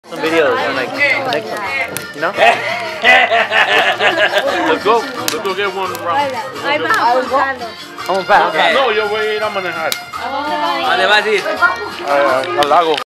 Some videos and like connect them, you know? Let's go get one round. Vamos para. No, yo voy a ir a manejar. ¿A dónde vas a ir? Al lago.